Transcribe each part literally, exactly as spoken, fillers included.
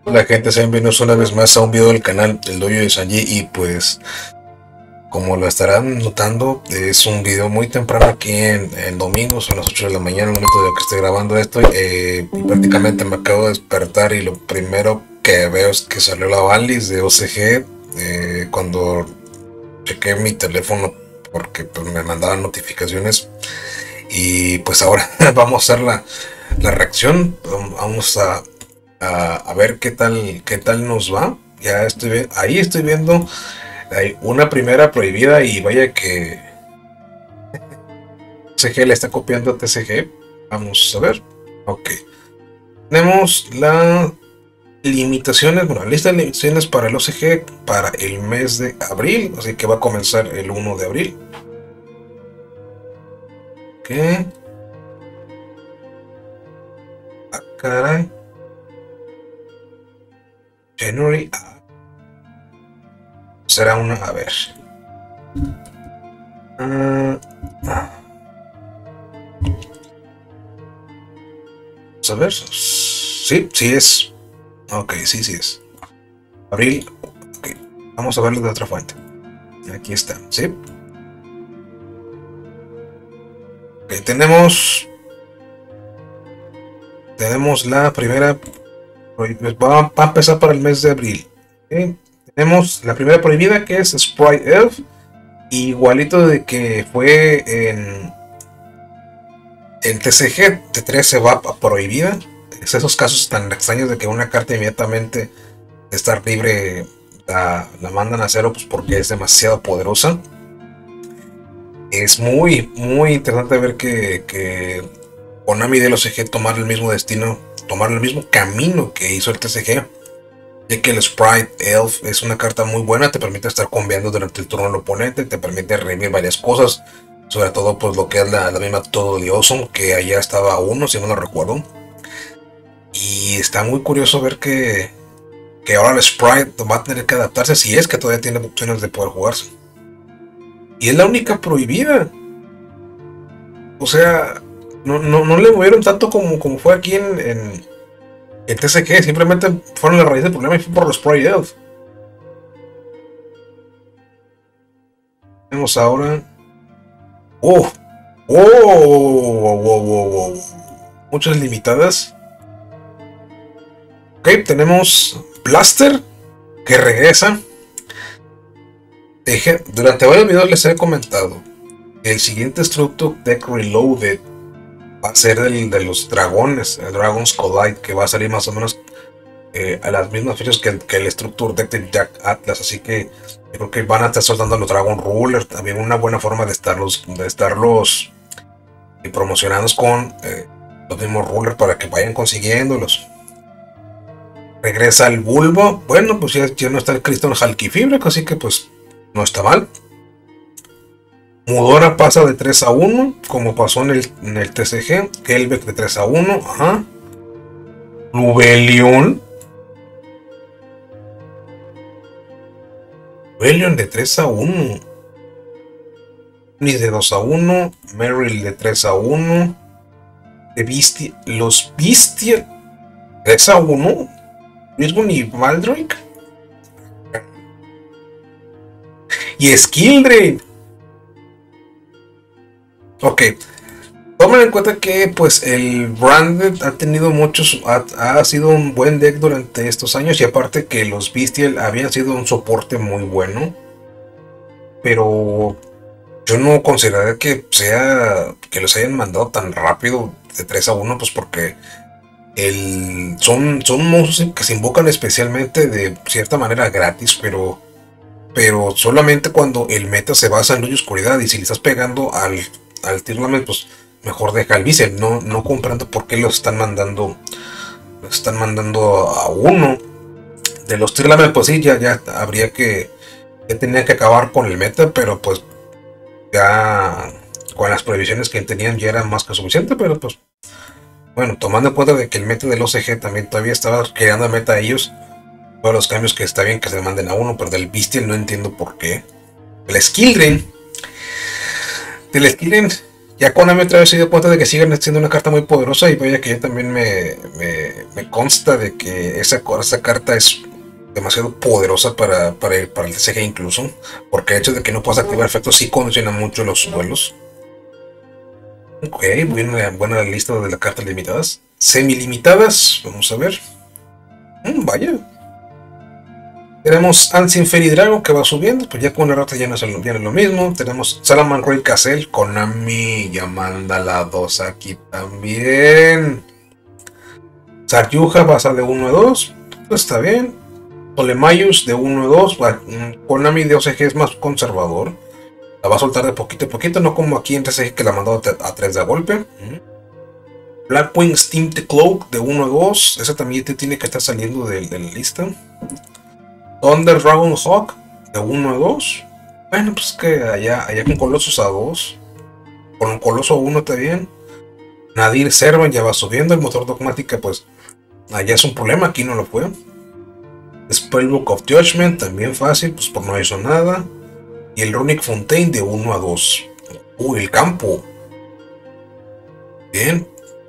La gente, sean bienvenidos una vez más a un video del canal El Dojo de Sanji. Y pues, como lo estarán notando, es un video muy temprano aquí en, en domingo. Son las ocho de la mañana, el momento de que estoy grabando esto, eh, y prácticamente me acabo de despertar y lo primero que veo es que salió la banlist de O C G. Eh, cuando chequé mi teléfono, porque pues, me mandaban notificaciones, y pues ahora vamos a hacer la, la reacción. Vamos a A, a ver qué tal qué tal nos va. Ya estoy vi- ahí estoy viendo, hay una primera prohibida y vaya que C G le está copiando a T C G. Vamos a ver. Ok. Tenemos las limitaciones, bueno, lista de limitaciones para el O C G para el mes de abril, así que va a comenzar el uno de abril. Ok. Ah, caray. January. Ah, será una, a ver. Ah, ah. Vamos a ver. Sí, sí es. Ok, sí, sí es. Abril. Ok. Vamos a verlo de otra fuente. Aquí está. ¿Sí? Ok, tenemos. Tenemos la primera. Va, va a empezar para el mes de abril. ¿Sí? Tenemos la primera prohibida, que es Sprite Elf. Igualito de que fue en. En T C G, T tres se va a prohibida. Es esos casos tan extraños de que una carta inmediatamente de estar libre la, la mandan a cero, pues porque es demasiado poderosa. Es muy, muy interesante ver que, que Konami del O C G tomar el mismo destino, tomar el mismo camino que hizo el T C G, ya que el Sprite Elf es una carta muy buena, te permite estar combiando durante el turno del oponente, te permite revivir varias cosas, sobre todo pues lo que es la, la misma Todo de Awesome, que allá estaba a uno, si no lo recuerdo. Y está muy curioso ver que, que ahora el Sprite va a tener que adaptarse, si es que todavía tiene opciones de poder jugarse. Y es la única prohibida. O sea, no, no, no le movieron tanto como, como fue aquí en, en, en T C G. Simplemente fueron la raíz del problema y fue por los Sprite Elf. Tenemos ahora. ¡Oh! ¡Oh! ¡Oh! ¡Oh! ¡Oh! Muchas limitadas. Ok, tenemos Blaster, que regresa. Deje, durante varios videos les he comentado. El siguiente Structure Deck Reloaded va a ser el de los dragones, el Dragon's Collide, que va a salir más o menos eh, a las mismas fechas que el, que el Structure Deck de Jack Atlas. Así que yo creo que van a estar soltando los Dragon Ruler. También una buena forma de estarlos, de estarlos eh, promocionados con eh, los mismos Ruler para que vayan consiguiéndolos. Regresa el Bulbo. Bueno, pues ya, ya no está el Crystal Halqifibre, así que pues no está mal. Mudora pasa de tres a uno, como pasó en el, en el T C G. Kelbeck de tres a uno. Ajá. Rubelion. Rubelion de tres a uno. Ni de dos a uno. Meryl de tres a uno. De Bestia. Los Bestia tres a uno. Mismo ni Valdroik. Y Skildred. Ok. Tomen en cuenta que pues el Branded ha tenido muchos, ha, ha sido un buen deck durante estos años, y aparte que los Bestial habían sido un soporte muy bueno, pero yo no consideraría que sea que los hayan mandado tan rápido de tres a uno, pues porque el, son, son monstruos que se invocan especialmente de cierta manera gratis, pero pero solamente cuando el meta se basa en luz y oscuridad, y si le estás pegando al, al Tirlament, pues mejor deja el Visel. No, no comprendo por qué los están mandando, los están mandando a uno. De los Tirlament, pues sí, ya, ya habría que, ya tenía que acabar con el meta, pero pues ya con las previsiones que tenían ya era más que suficiente. Pero pues bueno, tomando en cuenta de que el meta del O C G también todavía estaba creando meta a ellos, todos los cambios, que está bien que se le manden a uno, pero del Beastial no entiendo por qué. El Skildred, del Skildred Ya Konami otra vez se dio cuenta de que siguen siendo una carta muy poderosa y vaya que ya también me, me, me consta de que esa, esa carta es demasiado poderosa para, para, el, para el T C G incluso, porque el hecho de que no puedas activar efectos sí condiciona mucho los duelos. Ok, buena, buena lista de las cartas limitadas. Semi-limitadas, vamos a ver. Mm, vaya. Tenemos Ancient Fairy Dragon que va subiendo, pues ya con una rata ya no es lo, ya no es lo mismo. Tenemos Salaman Royal Castle, Konami ya manda la dos aquí también. Saryuja pasa de uno a dos, pues está bien. Tolemayus de uno a dos, Konami de O C G es más conservador. La va a soltar de poquito a poquito, no como aquí en T C G que la mandó a tres de golpe. Blackwing Steam the Cloak de uno a dos, esa también te tiene que estar saliendo de, de la lista. Thunder Dragon Hawk de uno a dos. Bueno, pues que allá, allá con Colosos a dos. Con un Coloso a uno está bien. Nadir Servan ya va subiendo. El motor dogmática, pues allá es un problema, aquí no lo fue. Spellbook of Judgment también fácil, pues por no hizo nada. Y el Runic Fontaine de uno a dos. Uy, el campo. Bien.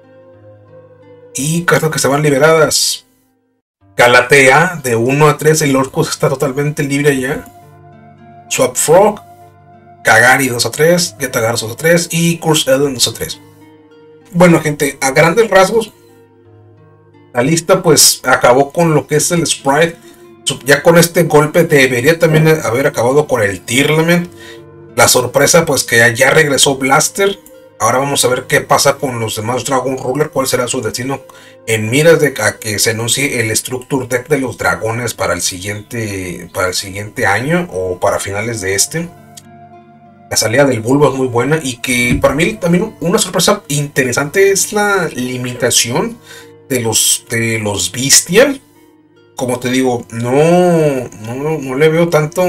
Y cartas que se van liberadas. Galatea de uno a tres, el Orcus está totalmente libre ya. Swap Frog, Kagari dos a tres, Getagar dos a tres y Curse Eden dos a tres. Bueno, gente, a grandes rasgos, la lista pues acabó con lo que es el Sprite. Ya con este golpe debería también haber acabado con el Tearlament. La sorpresa pues que ya regresó Blaster. Ahora vamos a ver qué pasa con los demás Dragon Ruler, cuál será su destino en miras de a que se anuncie el Structure Deck de los dragones para el siguiente para el siguiente año o para finales de este. La salida del Bulbo es muy buena y que para mí también una sorpresa interesante es la limitación de los de los Bestial. Como te digo, no no, no le veo tanto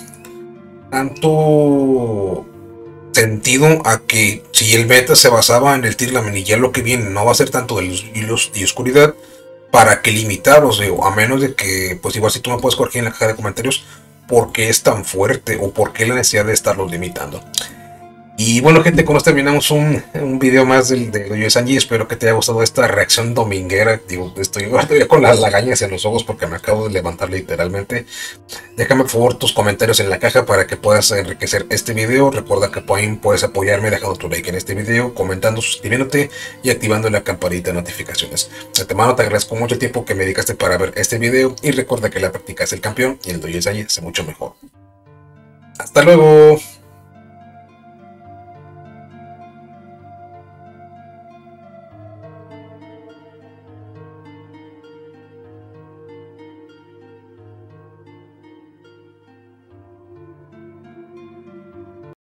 tanto sentido a que si el beta se basaba en el Tearlament y ya lo que viene no va a ser tanto de luz y, luz y oscuridad, para que limitarlos, digo, a menos de que, pues igual si tú me puedes corregir en la caja de comentarios por qué es tan fuerte o por qué la necesidad de estarlos limitando. Y bueno, gente, con esto terminamos un, un video más del de Dojo Sanji. Espero que te haya gustado esta reacción dominguera. Digo, estoy todavía con las lagañas en los ojos porque me acabo de levantar literalmente. Déjame por favor tus comentarios en la caja para que puedas enriquecer este video. Recuerda que puedes apoyarme dejando tu like en este video, comentando, suscribiéndote y activando la campanita de notificaciones. De antemano te agradezco mucho el tiempo que me dedicaste para ver este video y recuerda que la práctica es el campeón y el Dojo Sanji es mucho mejor. Hasta luego.